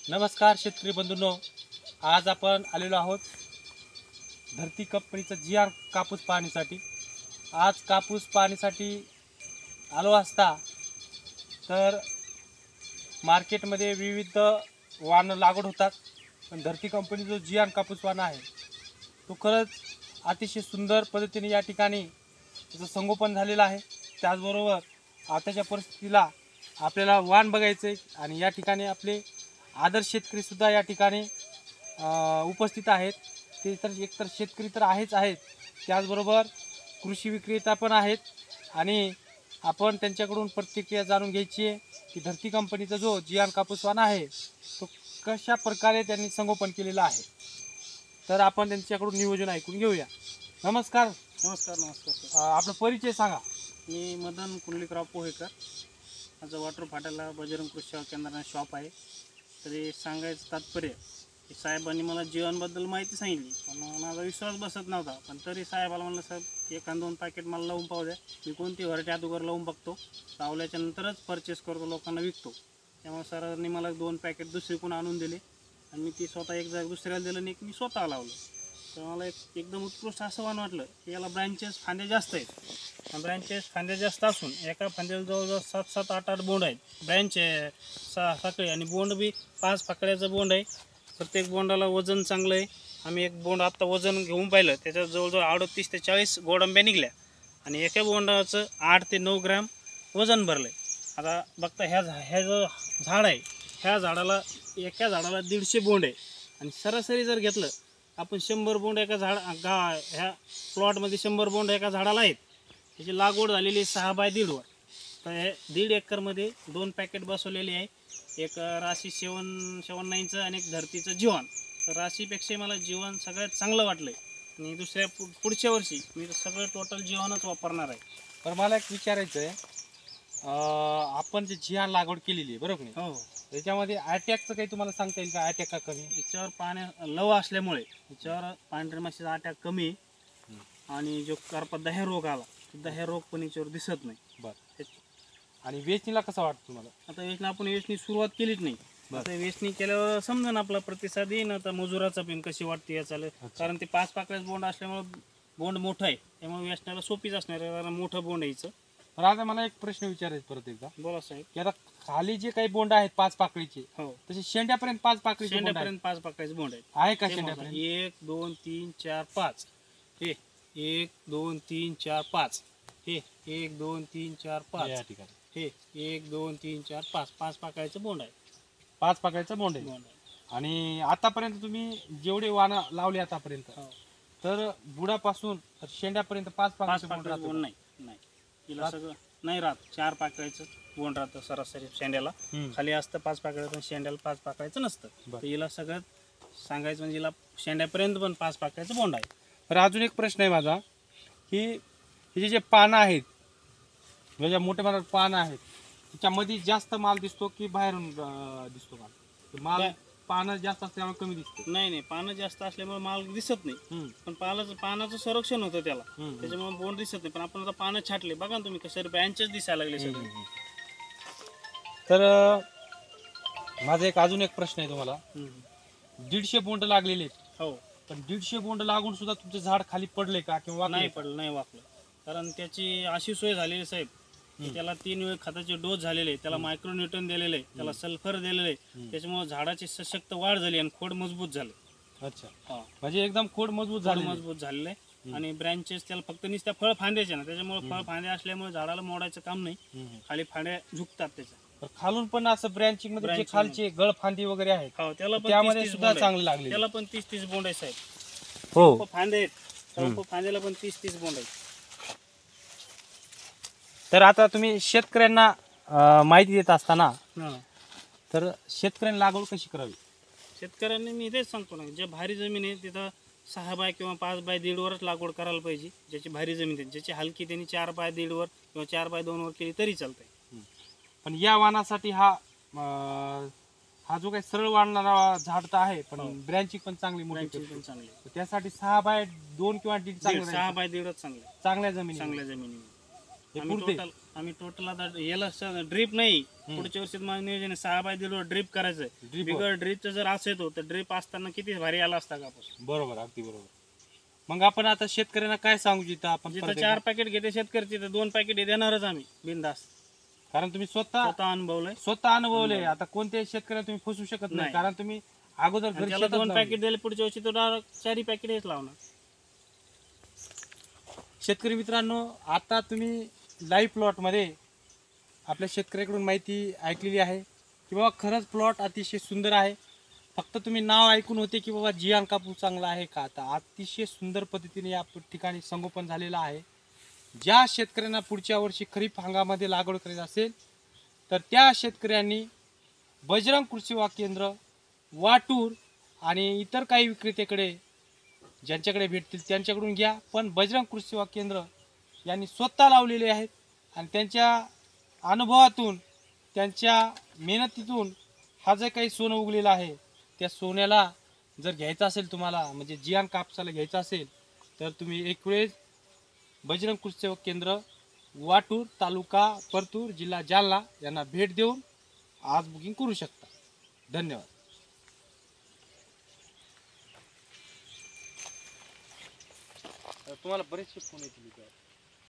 नमस्कार शेतकरी बंधूंनो, आज आपण आलेलो आहोत धरती कंपनीचं GR कापूस पाहणीसाठी. आज कापूस पाहणीसाठी आलो असता तर मार्केटमध्ये विविध वाण लागवड होतात, पण धरती कंपनी जो GR कापूस वाण आहे तो खरंच अतिशय सुंदर पद्धतीने या ठिकाणी त्याचं संगोपन झालेलं आहे. त्याचबरोबर आताच्या परिस्थितीला आपल्याला वाण बघायचं आहे आणि या ठिकाणी आपले आदर्श शेतकरीसुद्धा या ठिकाणी उपस्थित आहेत. ते तर एकतर शेतकरी तर आहेत, त्याचबरोबर कृषी विक्रेता पण आहेत आणि आपण त्यांच्याकडून प्रतिक्रिया जाणून घ्यायची आहे की धरती कंपनीचा जो GR कापूस वाण आहे तो कशा प्रकारे त्यांनी संगोपन केलेलं आहे. तर आपण त्यांच्याकडून नियोजन ऐकून घेऊया. नमस्कार. नमस्कार. आपला परिचय सांगा. मी मदन कुंडलिकराव पोहेकर. माझं वॉटर फाट्याला बजरंग कृषी सेवा केंद्राने शॉप आहे. तरी सांगायचं तात्पर्य की साहेबांनी मला जीवनबद्दल माहिती सांगितली, पण माझा विश्वास बसत नव्हता. पण तरी साहेबाला म्हणलं, साहेब एखाद 2 पॅकेट मला लावून पाहू द्या, मी कोणती व्हरायटी अगोदर लावून बघतो, लावल्याच्या नंतरच परचेस करतो, लोकांना विकतो. त्यामुळे सरांनी मला 2 पॅकेट दुसरीकडून आणून दिले आणि मी ती स्वतः एक जाग दुसऱ्याला दिलं आणि एक मी स्वतः लावलं. तर मला एकदम उत्कृष्ट असं वाण वाटलं की याला ब्रँचेस फांद्या जास्त आहेत. ब्रँचेस फांद्या जास्त असून एका फांद्याला जवळजवळ 7-7, 8-8 बोंड आहेत. ब्रँच साखळी आणि बोंड बी 5 फाकड्याचं बोंड आहे. प्रत्येक बोंडाला वजन चांगलं आहे. आम्ही एक बोंड आत्ता वजन घेऊन पाहिलं, त्याच्यात जवळजवळ 38 ते 40 गोडंब्या निघल्या आणि एका बोंडाचं 8 ते 9 ग्रॅम वजन भरलं आहे. आता बघता ह्या जो झाड आहे, ह्या झाडाला एका झाडाला 150 बोंड आहे आणि सरासरी जर घेतलं आपण 100 बोंड एका ह्या प्लॉटमध्ये 100 बोंड एका झाडाला आहेत. त्याची लागवड झालेली 6 बाय 1.5 वर. तर हे 1.5 एकरमध्ये 2 पॅकेट बसवलेले आहे. एक राशी 7-9चं आणि एक धरतीचं जीवन. तर राशीपेक्षा मला जीवन सगळ्यात चांगलं वाटलं आहे आणि दुसऱ्या पुढच्या वर्षी मी सगळं टोटल जीवनच वापरणार आहे. तर मला एक विचारायचं आहे, आपण जे GR लागवड केलेली आहे बरोबर नाही, हो, त्याच्यामध्ये अटॅकचं काही तुम्हाला सांगता येईल का? अटॅक का कमी? याच्यावर पाण्या लव असल्यामुळे याच्यावर पांढऱ्या माशीचा अटॅक कमी आहे आणि जो करपा दह्या रोग आला, दह्या रोग पण याच्यावर दिसत नाही. बरं. आणि वेचणीला कसं वाटतं तुम्हाला? आता वेचणी सुरुवात केलीच नाही. आता वेचणी केल्यावर समजा ना आपला प्रतिसाद येईन. आता मजुराचा पण कशी वाटते याचा, कारण ते 5 पाकळ्याचं बोंड असल्यामुळे बोंड मोठं आहे, त्यामुळे वेचण्याला सोपीच असणार आहे, कारण मोठं बोंड यायचं. तर आता मला एक प्रश्न विचारायचा परत एकदा, बोला साहेब. की आता खाली जे काही बोंड आहेत 5 पाकळीचे, हो, तसे शेंड्यापर्यंत 5 पाकळीचे बोंड शेंड्यापर्यंत 5 पाकळ्याचे बोंड आहेत. आहे का? ते शेंड्यापर्यंत 1 2 3 4 5. हे 1 2 3 4 5. हे 1 2 3 4 5. या ठिकाणी हे 1 2 3 4 5. 5 पाकळ्याचं बोंड आहे. 5 पाकळीचं बोंड आहे. आणि आतापर्यंत तुम्ही जेवढे वाण लावले आतापर्यंत, हो, तर बुडापासून तर शेंड्यापर्यंत 5 5 पाकळीचं पाकळ्याचं बोंड बोंड नाही. तिला सगळं नाही राहत. 4 पाकळ्याचं बोंड राहतं सरासरी शेंड्याला. खाली असतं 5 पाकळ्याचं, शेंड्याला 5 पाकळ्याचं नसतं. तर हिला सगळं सांगायचं म्हणजे हिला शेंड्यापर्यंत पण 5 पाकळ्याचं बोंड आहे. तर अजून एक प्रश्न आहे माझा, की हे जे पानं आहेत, म्हणजे मोठ्या प्रमाणात पानं आहेत, त्याच्यामध्ये जास्त माल दिसतो की बाहेरून दिसतो माल? माल पानं जास्त असल्यामुळे कमी दिसते? नाही, पानं जास्त असल्यामुळे माल दिसत नाही, पण पानाचं संरक्षण होतं त्याला, त्याच्यामुळे बोंड दिसत नाही. पण आपण आता पानं छाटले बघा ना तुम्ही, कसे ब्रँचेस दिसायला लागले सगळे. तर माझा अजून एक प्रश्न आहे तुम्हाला. 150 बोंड लागलेले आहेत, हो, पण 150 बोंड लागून सुद्धा तुमचं झाड खाली पडले का किंवा नाही पडलं, नाही वाकलं? कारण त्याची अशी सोय झालेली साहेब की त्याला 3 वेळ खताचे डोस झालेले, त्याला मायक्रोन्यूटन दिलेले, त्याला सल्फर दिलेले, त्याच्यामुळे झाडाची सशक्त वाढ झाली आणि खोड मजबूत झाले. अच्छा, हा, म्हणजे एकदम खोड मजबूत झालेले. आणि ब्रँचेस त्याला फक्त नुसत्या फळ फांद्याचे ना, त्याच्यामुळे फळ फांद्या असल्यामुळे झाडाला मोडायचं काम नाही, खाली फांद्या झुकतात त्याच्या. तर खालून पण असं ब्रँचिंग मध्ये जे खालचे गळ फांदी वगैरे आहेत, हो, त्याला पण त्यामध्ये 30-30 सुद्धा बोंड आहे. चांगले लागले. त्याला पण 30-30 बोंड आहे साहेब. हो, फांदे आहेत, फांद्याला पण 30-30 बोंड आहेत. तर आता तुम्ही शेतकऱ्यांना माहिती देत असताना, तर शेतकऱ्यांनी लागवड कशी करावी? शेतकऱ्यांनी मी तेच सांगतो ना, जे भारी जमीन आहे तिथं 6 बाय किंवा 5 बाय 1.5 वरच लागवड करायला पाहिजे. ज्याची भारी जमीन आहे, ज्याची हलकी त्यांनी 4 बाय 1.5 वर किंवा 4 बाय 2 वर केली तरी चालतंय. पण या वाणासाठी हा जो काही सरळ वाढणारा झाड तर आहे, पण ब्रँचिंग पण चांगली मोठी पण चांगली. त्यासाठी 6 बाय 2 किंवा 1.5 6 बाय 1.5च चांगलं, चांगल्या जमिनी. जमिनी. हे आम्ही पुरते आम्ही टोटल आता याला ड्रीप नाही, पुढच्या वर्षी माझं नियोजन आहे 6 बाय दिलो ड्रीप करायचंय. Drip बिगर ड्रीपचं जर असेल तर ड्रीप असताना किती भारी आला असता कापूस. बरोबर, अगदी बरोबर. मग आपण आता शेतकऱ्यांना काय सांगू जिथं आपण जिथं परत 4 पॅकेट घेते शेतकरी तिथं 2 पॅकेट देणारच आम्ही बिंदास. कारण तुम्ही स्वतः स्वतः अनुभवलंय. अनुभवले. आता कोणत्याही शेतकऱ्याला तुम्ही फसवू शकत नाही, नाही. कारण तुम्ही अगोदर आणि घरी त्याला शेतात 2 लावले. पॅकेट दिले, पुढच्या वर्षी तो डायरेक्ट 4 पॅकेट लावणार. शेतकरी मित्रांनो, आता तुम्ही लाईव्ह प्लॉटमध्ये आपल्या शेतकऱ्याकडून माहिती ऐकलेली आहे की बाबा खरंच प्लॉट अतिशय सुंदर आहे. फक्त तुम्ही नाव ऐकून होते की बाबा जियान कापूस चांगला आहे का. आता अतिशय सुंदर पद्धतीने या ठिकाणी संगोपन झालेलं आहे. ज्या शेतकऱ्यांना पुढच्या वर्षी खरीप हंगामामध्ये लागवड करायची असेल तर त्या शेतकऱ्यांनी बजरंग कृषी सेवा केंद्र, वाटूर आणि इतर काही विक्रेत्याकडे ज्यांच्याकडे भेटतील त्यांच्याकडून घ्या. पण बजरंग कृषी सेवा केंद्र यांनी स्वतः लावलेले आहेत आणि त्यांच्या अनुभवातून, त्यांच्या मेहनतीतून हा जे काही सोनं उगलेलं आहे, त्या सोन्याला जर घ्यायचं असेल तुम्हाला, म्हणजे जियान कापसाला घ्यायचं असेल तर तुम्ही एक वेळेस बजरंग कृषी सेवा केंद्र, वाटूर, तालुका परतूर, जिल्हा जालना यांना भेट देऊन आज बुकिंग करू शकता. धन्यवाद. तुम्हाला बरेचसे फोन येतील.